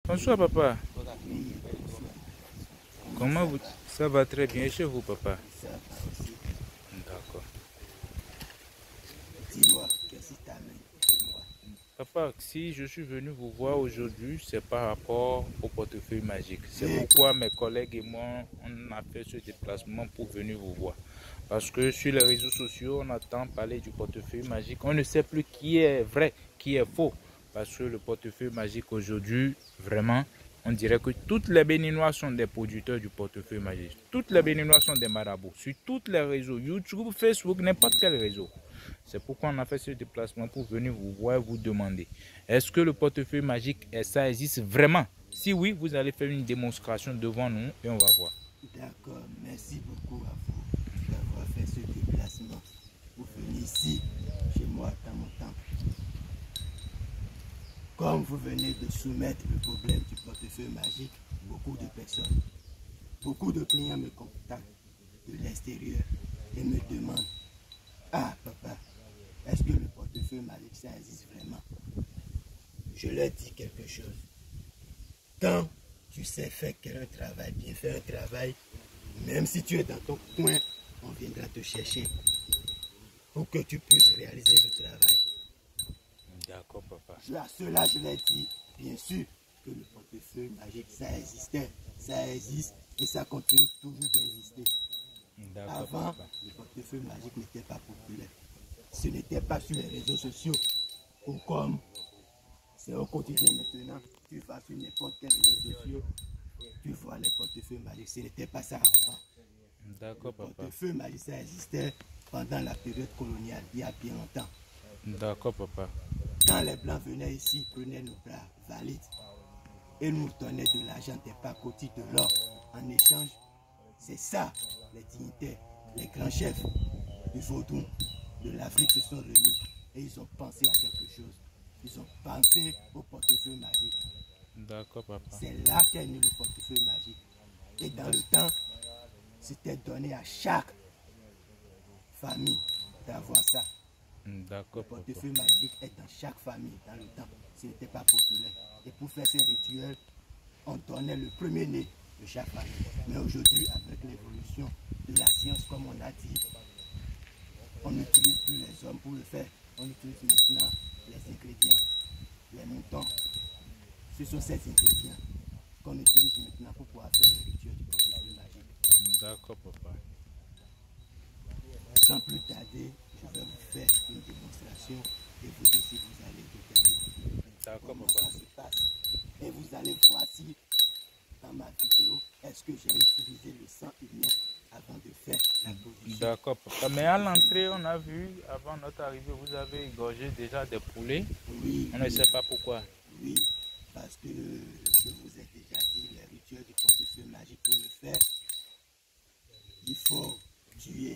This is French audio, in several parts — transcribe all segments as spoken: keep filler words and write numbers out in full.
Bonsoir, papa. Comment vous... Ça va très bien chez vous, papa? D'accord. Dis-moi, qu'est-ce qui t'amène? Dis-moi. Papa, si je suis venu vous voir aujourd'hui, c'est par rapport au portefeuille magique. C'est pourquoi mes collègues et moi, on a fait ce déplacement pour venir vous voir. Parce que sur les réseaux sociaux, on entend parler du portefeuille magique. On ne sait plus qui est vrai, qui est faux. Parce que le portefeuille magique aujourd'hui, vraiment, on dirait que toutes les Béninois sont des producteurs du portefeuille magique. Toutes les Béninois sont des marabouts. Sur tous les réseaux, YouTube, Facebook, n'importe quel réseau. C'est pourquoi on a fait ce déplacement pour venir vous voir et vous demander. Est-ce que le portefeuille magique, ça existe vraiment? Si oui, vous allez faire une démonstration devant nous et on va voir. D'accord, merci beaucoup à vous d'avoir fait ce déplacement pour venir ici, chez moi, dans mon temple. Comme vous venez de soumettre le problème du portefeuille magique, beaucoup de personnes, beaucoup de clients me contactent de l'extérieur et me demandent: ah papa, est-ce que le portefeuille magique, ça existe vraiment? Je leur dis quelque chose. Quand tu sais faire un travail, bien faire un travail, même si tu es dans ton coin, on viendra te chercher pour que tu puisses réaliser le travail. D'accord, papa. À cela, je leur dis, bien sûr, que le portefeuille magique, ça existait, ça existe et ça continue toujours d'exister. Avant, papa, le portefeuille magique n'était pas populaire. Ce n'était pas sur les réseaux sociaux ou comme c'est au quotidien maintenant. Tu vas sur n'importe quel réseau social, tu vois les portefeuilles magiques. Ce n'était pas ça avant. D'accord, papa. Le portefeuille magique, ça existait pendant la période coloniale, il y a bien longtemps. D'accord, papa. Quand les Blancs venaient ici, ils prenaient nos bras valides et nous donnaient de l'argent, des pacotis, de l'or en échange. C'est ça, les dignitaires, les grands chefs du Vaudou, de l'Afrique se sont réunis et ils ont pensé à quelque chose. Ils ont pensé au portefeuille magique. D'accord, papa. C'est là qu'est né le portefeuille magique. Et dans le temps, c'était donné à chaque famille d'avoir ça. D'accord, le portefeuille papa. magique est dans chaque famille dans le temps. Ce n'était pas populaire. Et pour faire ces rituels, on donnait le premier-né de chaque famille. Mais aujourd'hui, avec l'évolution de la science, comme on a dit, on n'utilise plus les hommes pour le faire. On utilise maintenant les ingrédients, les moutons. Ce sont ces ingrédients qu'on utilise maintenant pour pouvoir faire le rituel du portefeuille magique. D'accord, papa. Sans plus tarder, je vais vous faire une démonstration et vous aussi vous allez regarder. D'accord, comment papa. ça se passe. Et vous allez voir si dans ma vidéo, est-ce que j'ai utilisé le sang humain avant de faire la production. D'accord, papa. Mais à l'entrée, on a vu, avant notre arrivée, vous avez égorgé déjà des poulets. Oui. On ne sait pas pourquoi. Oui, parce que je vous ai déjà dit, les rituels du portefeuille magique, pour le faire, il faut tuer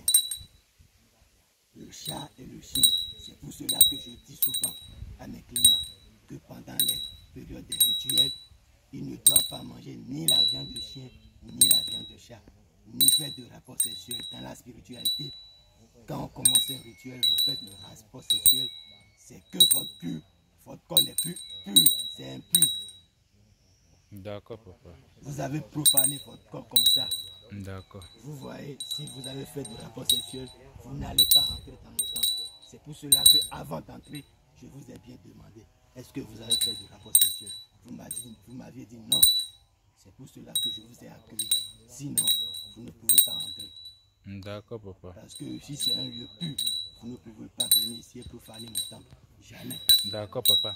le chat et le chien. C'est pour cela que je dis souvent à mes clients que pendant les périodes des rituels, ils ne doivent pas manger ni la viande de chien, ni la viande de chat, ni faire de rapport sexuel. Dans la spiritualité, quand on commence un rituel, vous faites le rapport sexuel, c'est que votre pur, votre corps n'est plus pur, c'est impur. D'accord, papa. Vous avez profané votre corps comme ça. D'accord. Vous voyez, si vous avez fait du rapport sexuel, vous n'allez pas rentrer dans le temple. C'est pour cela qu'avant d'entrer, je vous ai bien demandé, est-ce que vous avez fait du rapport sexuel? Vous m'aviez dit, dit non. C'est pour cela que je vous ai accueilli. Sinon, vous ne pouvez pas rentrer. D'accord, papa. Parce que si c'est un lieu pur, vous ne pouvez pas venir ici et profaner le temple. Jamais. D'accord, papa.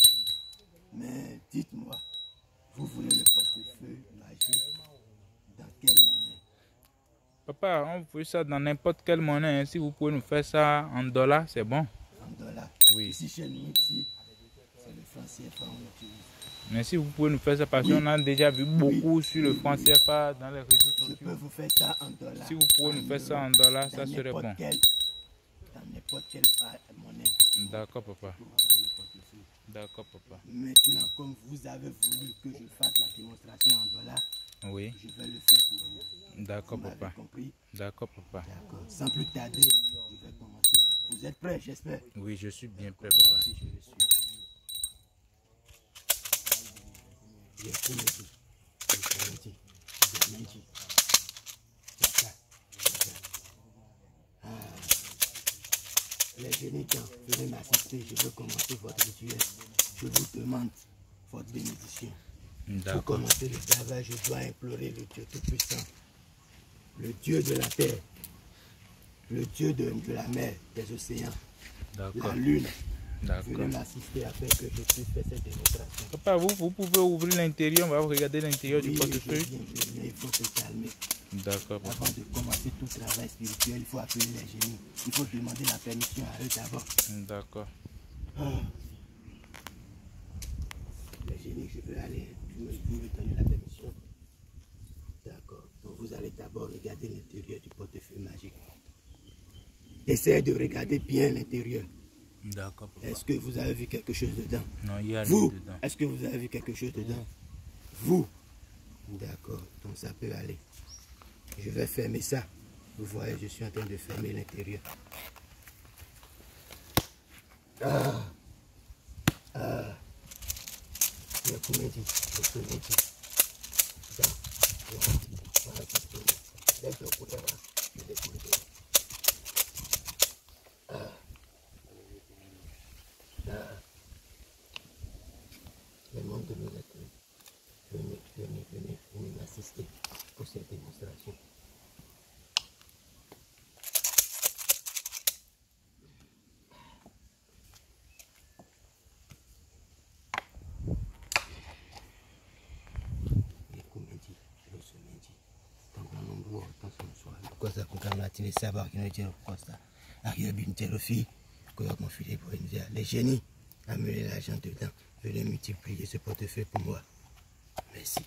Mais dites-moi, vous voulez le portefeuille magique dans quelle monnaie? Papa, on veut ça dans n'importe quelle monnaie. Hein. Si vous pouvez nous faire ça en dollars, c'est bon. En dollars? Oui. Ici chez nous, ici, c'est le franc C F A qu'on utilise. Mais si vous pouvez nous faire ça, parce qu'on oui. a déjà vu beaucoup oui. sur le franc C F A dans les réseaux sociaux. Je peux vous faire ça en dollars. Si vous pouvez nous faire ça en dollars, ça serait bon. Quel, dans n'importe quelle monnaie. D'accord, papa. D'accord, papa. Maintenant, comme vous avez voulu que je fasse la démonstration en dollars, oui. je vais le faire pour vous. D'accord, papa. Compris? D'accord, papa. D'accord. Sans plus tarder, je vais commencer. Vous êtes prêts, j'espère? Oui, je suis bien prêt, papa. Moi aussi, je le suis. Yakumedi, Yakumedi, Yamendi. C'est ça, c'est ça. Ah. Les géniteurs, venez m'assister, je veux commencer votre rituel. Je vous demande votre bénédiction. Pour commencer le travail, je dois implorer le Dieu Tout-Puissant, le Dieu de la terre, le Dieu de, de la mer, des océans, la lune. Venez m'assister afin que je puisse faire cette démonstration. Papa, vous, vous pouvez ouvrir l'intérieur, on va regarder l'intérieur oui, du portefeuille. Je viens, je viens, il faut se calmer. D'accord. Avant de commencer tout travail spirituel, il faut appeler les génies. Il faut demander la permission à eux d'abord. D'accord. Ah. Les génies, je veux aller. Vous me, vous me donnez la permission. D'accord. Donc vous allez d'abord regarder l'intérieur du portefeuille magique. Essayez de regarder bien l'intérieur. D'accord. Est-ce que vous avez vu quelque chose dedans? Non, il y a rien vous, dedans. Est-ce que vous avez vu quelque chose dedans? Vous. D'accord. Donc ça peut aller. Je vais fermer ça. Vous voyez, je suis en train de fermer l'intérieur. Ah. Ah. Il y a combien de temps? Combien de temps? Voilà, c'est laisse le couteau là. Je vais couper. Ah. Ah. Le monde de nos êtres. Venez, venez, venez, venez m'assister pour cette démonstration. Cosa kukamlatini saba kinachero kosta arrière d'une fille que mon filet pour une dire les génies amenez l'argent dedans, venez multiplier ce portefeuille pour moi. Merci.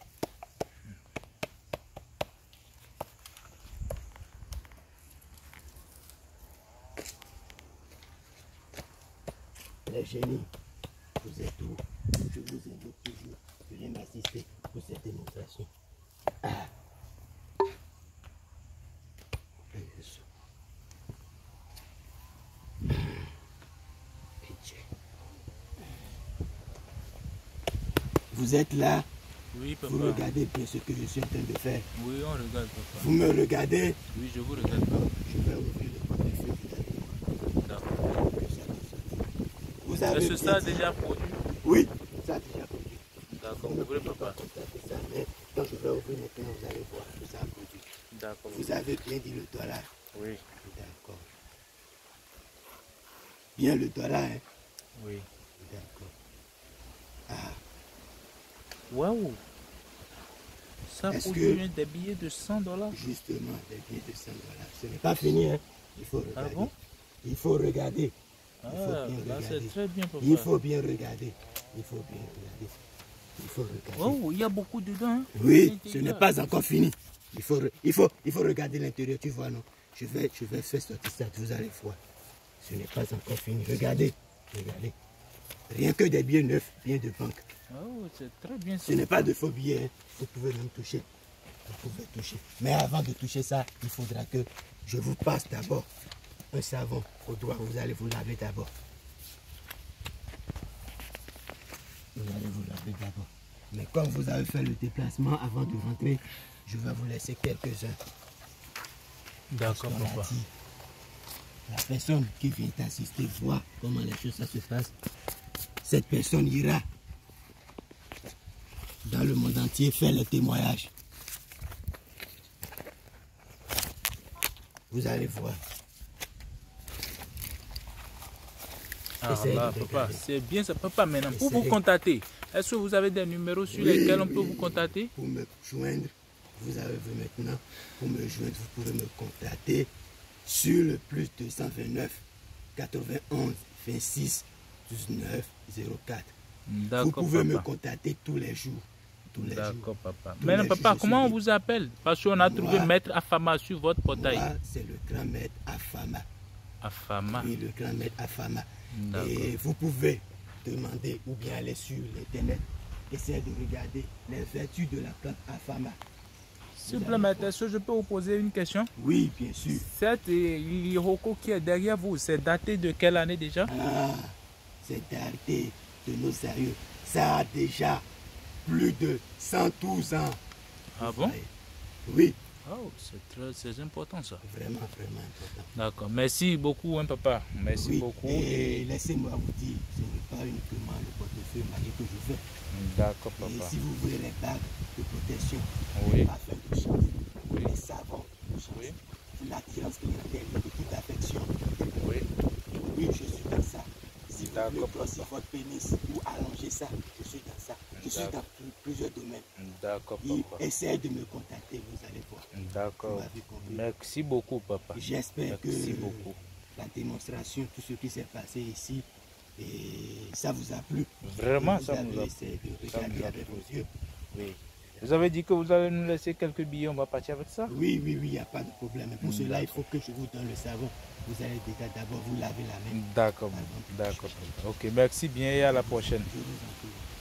Les génies, vous êtes où? Je vous invite toujours. Venez m'assister pour cette démonstration. Ah. Vous êtes là? Oui, papa. Vous regardez bien ce que je suis en train de faire. Oui, on regarde, papa. Vous me regardez? Oui, je vous regarde, papa. Je vais ouvrir le portefeuille. D'accord. Vous avez Est-ce que ça a déjà produit? Oui, ça a déjà produit. D'accord, ouvrez, papa. Ça, mais quand je vais ouvrir maintenant, vous allez voir que ça a produit. D'accord. Vous avez bien dit le dollar? Oui. D'accord. Bien le dollar, hein? Oui. D'accord. Ah. Waouh! Ça produit que... des billets de cent dollars? Justement, des billets de cent dollars. Ce n'est pas fini, hein? Il faut regarder. Ah bon? Il faut regarder. Ah, là c'est très bien, papa. Il faut bien regarder. Il faut bien regarder. Il faut regarder. Oh, il y a beaucoup dedans. Hein? Oui, ce n'est pas encore fini. Il faut, il faut, il faut regarder l'intérieur, tu vois, non? Je vais, je vais faire sortir ça, vous allez voir. Ce n'est pas encore fini. Regardez, regardez. Rien que des billets neufs, billets de banque. Oh, c'est très bien. Ce n'est pas de faux billets, hein. Vous pouvez même toucher. Vous pouvez toucher. Mais avant de toucher ça, il faudra que je vous passe d'abord un savon au doigt. Vous allez vous laver d'abord. Vous allez vous laver d'abord. Mais comme vous avez fait le déplacement avant de rentrer, je vais vous laisser quelques-uns. D'accord, papa. La personne qui vient t'assister voit comment les choses ça se passe. Cette personne ira dans le monde entier faire le témoignage. Vous allez voir. Ah là, papa, c'est bien ça, papa. Maintenant, pour vous contacter, est-ce que vous avez des numéros sur oui, lesquels on peut vous contacter? Pour me joindre, vous avez vu maintenant, pour me joindre, vous pouvez me contacter sur le plus deux cent vingt-neuf quatre-vingt-onze vingt-six dix-neuf zéro quatre. Vous pouvez papa. me contacter tous les jours. D'accord, papa. Maintenant, papa, comment on vous appelle? Parce qu'on a moi, trouvé Maître Afama sur votre portail. C'est le grand Maître Afama. Afama. Oui, le grand Maître Afama. Et vous pouvez demander ou bien aller sur l'internet, essayer de regarder les vertus de la plante Afama. S'il vous plaît, maître, est-ce que je peux vous poser une question? Oui, bien sûr. Cette Iroko qui est derrière vous, c'est daté de quelle année déjà? Ah, c'est daté de nos sérieux. Ça a déjà plus de cent douze ans. Ah bon? Oui. Oh, c'est très c'est important ça. Vraiment, vraiment important. D'accord. Merci beaucoup, hein, papa. Merci oui. beaucoup. Et, et... laissez-moi vous dire, ce n'est pas uniquement le portefeuille magique que je fais. D'accord, papa. Et si vous voulez les bagues de protection, oui. les parfums de chance, oui. les savons de chance, oui. l'attirance clientèle de toute affection. Oui. Oui, je suis dans ça. Si vous voulez grossir papa. votre pénis ou allonger ça, je suis dans ça. Je suis dans plusieurs domaines. D'accord, papa. Essayez de me contacter, vous allez voir. D'accord. Merci beaucoup, papa. J'espère que beaucoup. la démonstration, tout ce qui s'est passé ici, et ça vous a plu. Vraiment, vous ça avez nous a essayé de regarder avec vos yeux. Oui. Vous avez dit que vous allez nous laisser quelques billets, on va partir avec ça? Oui, oui, oui, il n'y a pas de problème. Mais pour mmh, cela, il faut que je vous donne le savon. Vous allez déjà d'abord vous laver la main. D'accord, d'accord. Ok, merci bien et à la prochaine. Je vous en prie.